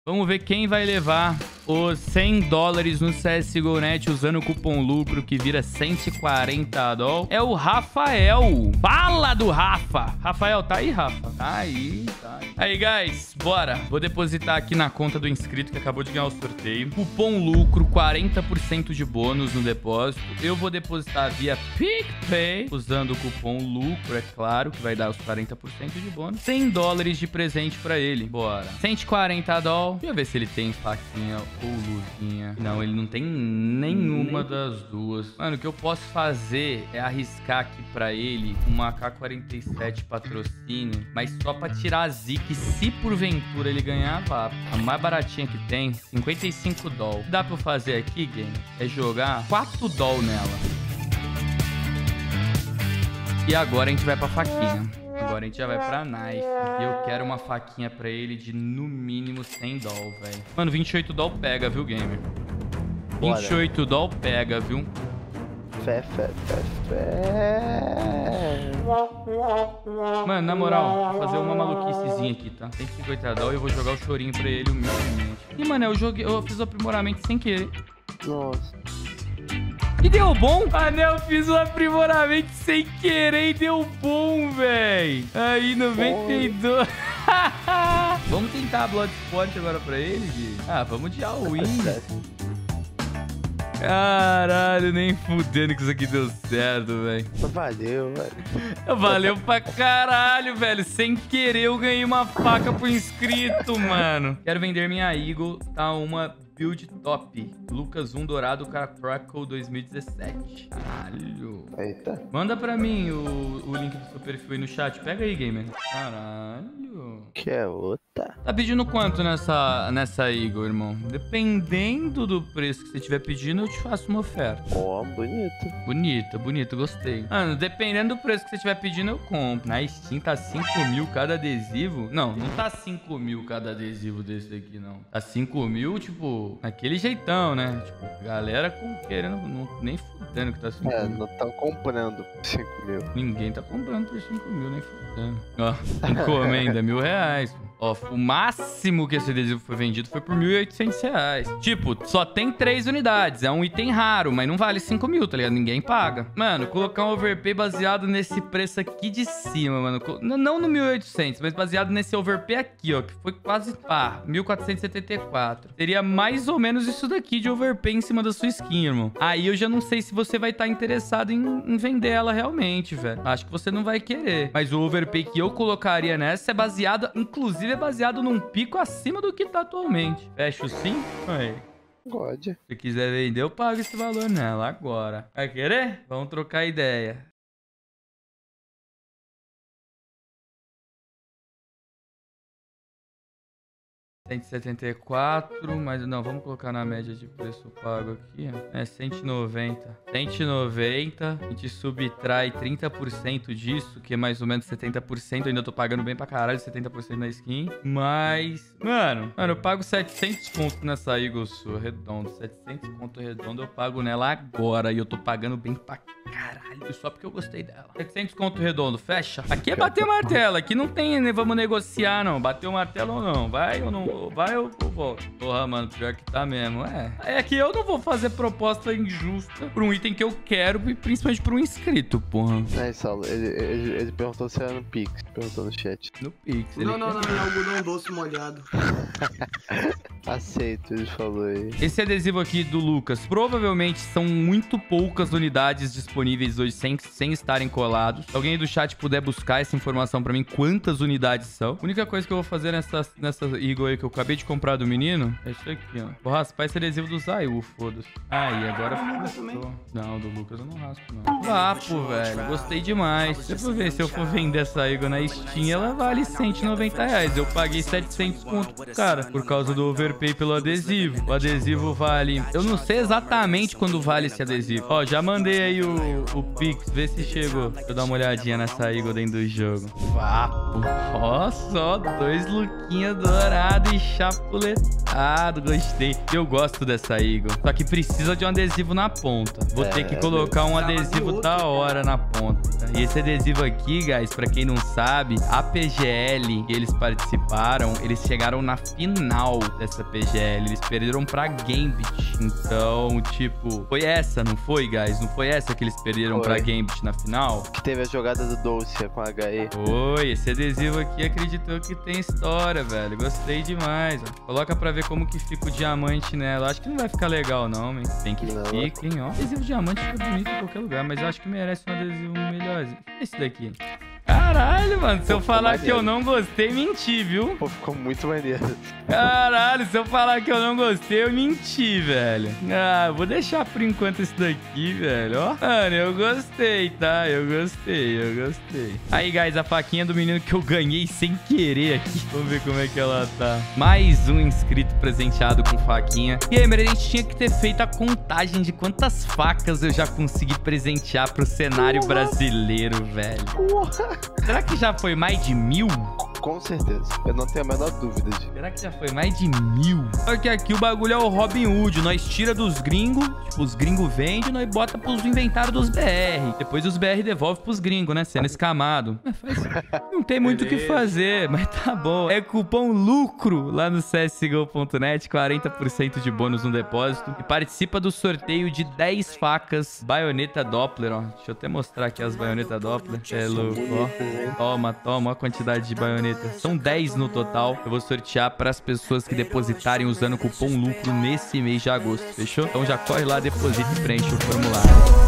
Vamos ver quem vai levar os $100 no CSGO Net usando o cupom lucro que vira 140 doll. É o Rafael. Fala do Rafa. Rafael, tá aí, Rafa? Tá aí, tá aí. Aí, guys, bora. Vou depositar aqui na conta do inscrito que acabou de ganhar o sorteio. Cupom lucro, 40% de bônus no depósito. Eu vou depositar via PicPay, usando o cupom lucro, é claro, que vai dar os 40% de bônus. $100 de presente pra ele. Bora. 140 doll. Deixa eu ver se ele tem faquinha ou luvinha. Não, ele não tem nenhuma das duas. Mano, o que eu posso fazer é arriscar aqui pra ele uma AK-47 patrocínio, mas só pra tirar a zica. Se porventura ele ganhar, vá. A mais baratinha que tem, 55 doll. O que dá pra eu fazer aqui, game, é jogar 4 doll nela. E agora a gente vai pra faquinha. Agora a gente já vai pra knife. E eu quero uma faquinha pra ele de no mínimo 100 doll, velho. Mano, 28 doll pega, viu, gamer? 28 doll pega, viu? Fé. Mano, na moral, vou fazer uma maluquicezinha aqui, tá? 150 doll e eu vou jogar o chorinho pra ele humildemente. E, mano, eu fiz o aprimoramento sem querer. Nossa. E deu bom? Eu fiz o aprimoramento sem querer e deu bom, velho. Aí, 92. Vamos tentar a Bloodsport agora pra ele, Gui? Vamos de all-in. Caralho, nem fudendo que isso aqui deu certo, velho. Valeu, velho. Valeu pra caralho, velho. Sem querer eu ganhei uma faca pro inscrito, mano. Quero vender minha Eagle, tá? Uma build top. Lucas 1 Dourado Crackle 2017. Caralho. Eita. Manda pra mim o link do seu perfil aí no chat. Pega aí, gamer. Caralho. Que é outra. Tá pedindo quanto nessa Eagle, irmão? Dependendo do preço que você estiver pedindo, eu te faço uma oferta. Ó, bonito. Bonito, gostei. Mano, dependendo do preço que você estiver pedindo, eu compro. Na Steam tá 5 mil cada adesivo. Não tá 5 mil cada adesivo desse aqui, não. Tá 5 mil, tipo, naquele jeitão, né? Tipo, galera querendo, nem fudendo que tá 5 mil. Não tá comprando por 5 mil. Ninguém tá comprando por 5 mil, nem fudendo. Ó, encomenda R$1.000. Ó, o máximo que esse adesivo foi vendido foi por R$1.800. Tipo, só tem 3 unidades. É um item raro, mas não vale 5 mil, tá ligado? Ninguém paga. Mano, colocar um overpay baseado nesse preço aqui de cima, mano. Não no 1.800, mas baseado nesse overpay aqui, ó. Que foi quase, 1.474. Seria mais ou menos isso daqui de overpay em cima da sua skin, irmão. Aí eu já não sei se você vai estar interessado em vender ela realmente, velho. Acho que você não vai querer. Mas o overpay que eu colocaria nessa é baseado, inclusive, é baseado num pico acima do que tá atualmente. Fecha o sim? Aí. God. Se quiser vender, eu pago esse valor nela agora. Vai querer? Vamos trocar ideia. R$174, mas não, vamos colocar na média de preço pago aqui, ó. É 190. 190, a gente subtrai 30% disso, que é mais ou menos 70%. Eu ainda tô pagando bem pra caralho, 70% na skin. Mas, mano, eu pago 700 conto nessa Eagle sua, redondo. 700 conto redondo eu pago nela agora. E eu tô pagando bem pra caralho, só porque eu gostei dela. 700 conto redondo, fecha. Aqui é bater o martelo, aqui não tem, né, vamos negociar, não. Bater o martelo ou não, vai ou não? Vai ou volto? Porra, mano, pior que tá mesmo. É que eu não vou fazer proposta injusta por um item que eu quero, principalmente por um inscrito, porra. Saulo, ele perguntou se era no Pix. Perguntou no chat. No Pix. Não, é algodão doce molhado. Aceito, ele falou aí. Esse adesivo aqui do Lucas, provavelmente são muito poucas unidades disponíveis hoje sem estarem colados. Se alguém do chat puder buscar essa informação pra mim, quantas unidades são. A única coisa que eu vou fazer nessa Eagle aí que eu acabei de comprar do menino é isso aqui, ó. Vou raspar esse adesivo do Zayu, foda-se. Aí, agora ficou. Não, do Lucas eu não raspo, não. Vapo, velho. Gostei demais. Se eu ver se eu for vender essa Eagle na Steam, ela vale R$190. Eu paguei 700 conto pro cara, por causa do overpay pelo adesivo. O adesivo vale... Eu não sei exatamente quando vale esse adesivo. Ó, já mandei aí o Pix, vê se chegou. Deixa eu dar uma olhadinha nessa Eagle dentro do jogo. Vapo. Ó, só 2 luquinhas douradas e chapuleta. Ah, gostei. Eu gosto dessa Eagle. Só que precisa de um adesivo na ponta. Vou ter que colocar um adesivo da hora na ponta. E esse adesivo aqui, guys, pra quem não sabe, a PGL que eles participaram, eles chegaram na final dessa PGL. Eles perderam pra Gambit. Então, tipo, foi essa, não foi, guys? Não foi essa que eles perderam pra Gambit na final? Que teve a jogada do Dolce com a HE. Oi, esse adesivo aqui acreditou que tem história, velho. Gostei demais, ó. Coloca pra ver como que fica o diamante nela. Acho que não vai ficar legal, não, hein? Tem que ficar, hein, ó. Adesivo diamante fica bonito em qualquer lugar, mas eu acho que merece um adesivo melhorzinho. Esse daqui. Caralho, mano, se eu falar que eu não gostei, menti, viu? Pô, ficou muito maneiro. Caralho, se eu falar que eu não gostei, eu menti, velho. Ah, vou deixar por enquanto esse daqui, velho, ó. Mano, eu gostei, tá? Eu gostei. Aí, guys, a faquinha do menino que eu ganhei sem querer aqui. Vamos ver como é que ela tá. Mais um inscrito presenteado com faquinha. E aí, a gente tinha que ter feito a contagem de quantas facas eu já consegui presentear pro cenário brasileiro, velho. Será que já foi mais de 1000? Com certeza. Eu não tenho a menor dúvida de. Será que já foi mais de 1000? Só que aqui o bagulho é o Robin Hood. Nós tira dos gringos, tipo, os gringos vendem, nós bota pros inventários dos BR. Depois os BR devolve pros gringos, né? Sendo escamado. Não tem muito o que fazer, mas tá bom. É cupom LUCRO lá no csgo.net, 40% de bônus no depósito. E participa do sorteio de 10 facas baioneta Doppler, ó. Deixa eu até mostrar aqui as baionetas Doppler. É louco, ó. Toma a quantidade de baioneta. São 10 no total. Eu vou sortear para as pessoas que depositarem usando o cupom LUCRO nesse mês de agosto, fechou? Então já corre lá, deposita e preenche o formulário.